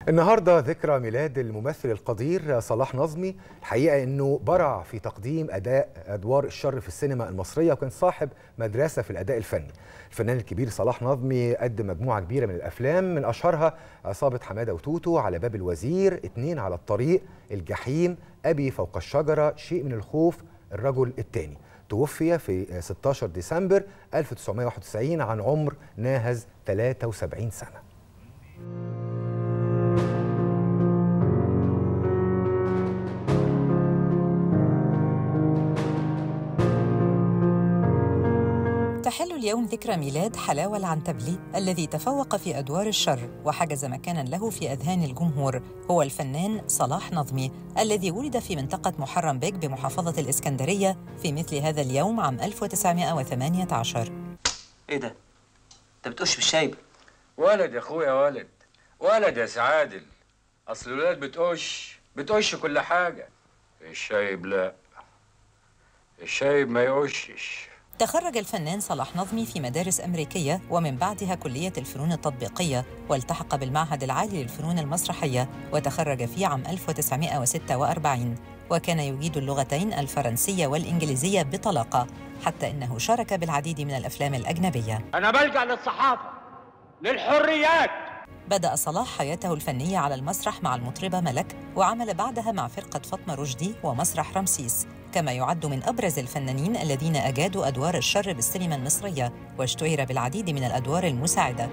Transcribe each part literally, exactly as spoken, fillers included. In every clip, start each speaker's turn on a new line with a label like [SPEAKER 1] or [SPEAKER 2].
[SPEAKER 1] النهارده ذكرى ميلاد الممثل القدير صلاح نظمي. الحقيقه انه برع في تقديم اداء ادوار الشر في السينما المصريه، وكان صاحب مدرسه في الاداء الفني. الفنان الكبير صلاح نظمي قدم مجموعه كبيره من الافلام، من اشهرها عصابه حماده وتوتو، على باب الوزير، اتنين على الطريق، الجحيم، ابي فوق الشجره، شيء من الخوف، الرجل الثاني. توفي في ستة عشر ديسمبر ألف وتسعمائة وواحد وتسعين عن عمر ناهز ثلاثة وسبعين سنه.
[SPEAKER 2] تحل اليوم ذكرى ميلاد حلاوة العنتبلي الذي تفوق في أدوار الشر وحجز مكاناً له في أذهان الجمهور. هو الفنان صلاح نظمي الذي ولد في منطقة محرم بيك بمحافظة الإسكندرية في مثل هذا اليوم عام ألف وتسعمائة وثمانية عشر.
[SPEAKER 3] إيه ده؟ أنت بتقش بالشايب؟
[SPEAKER 4] ولد يا أخويا، ولد ولد يا سعادل. أصل الولاد بتقش بتقش كل حاجة. الشايب لا، الشايب ما يقشش.
[SPEAKER 2] تخرج الفنان صلاح نظمي في مدارس أمريكية ومن بعدها كلية الفنون التطبيقية، والتحق بالمعهد العالي للفنون المسرحية وتخرج فيه عام ألف وتسعمائة وستة وأربعين، وكان يجيد اللغتين الفرنسية والإنجليزية بطلاقة، حتى إنه شارك بالعديد من الأفلام الأجنبية.
[SPEAKER 4] أنا بلجأ للصحافة، للحريات.
[SPEAKER 2] بدأ صلاح حياته الفنية على المسرح مع المطربة ملك، وعمل بعدها مع فرقة فاطمة رشدي ومسرح رمسيس، كما يعد من أبرز الفنانين الذين أجادوا أدوار الشر بالسينما المصرية، واشتهر بالعديد من الأدوار المساعدة.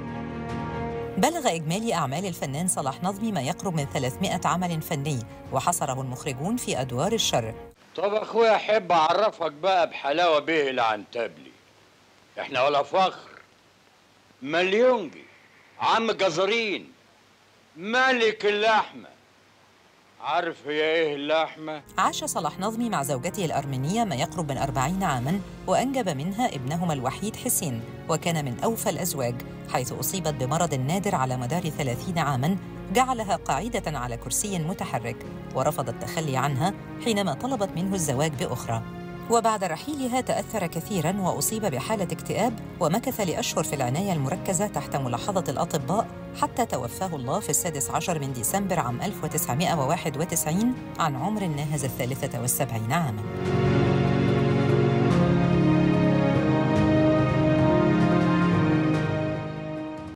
[SPEAKER 2] بلغ إجمالي أعمال الفنان صلاح نظمي ما يقرب من ثلاثمائة عمل فني، وحصره المخرجون في أدوار الشر.
[SPEAKER 4] طب أخويا أحب أعرفك بقى بحلاوة بيه العنتبلي. إحنا ولا فخر، مليونجي، عم جزرين، ملك اللحمة. عارف هي ايه اللحمة؟
[SPEAKER 2] عاش صلاح نظمي مع زوجته الأرمينية ما يقرب من أربعين عاماً، وأنجب منها ابنهما الوحيد حسين، وكان من أوفى الأزواج، حيث أصيبت بمرض نادر على مدار ثلاثين عاماً جعلها قاعدة على كرسي متحرك، ورفض التخلي عنها حينما طلبت منه الزواج بأخرى. وبعد رحيلها تأثر كثيراً وأصيب بحالة اكتئاب، ومكث لأشهر في العناية المركزة تحت ملاحظة الأطباء، حتى توفاه الله في السادس عشر من ديسمبر عام ألف وتسعمائة وواحد وتسعين عن عمر ناهز الثالثة والسبعين عاماً.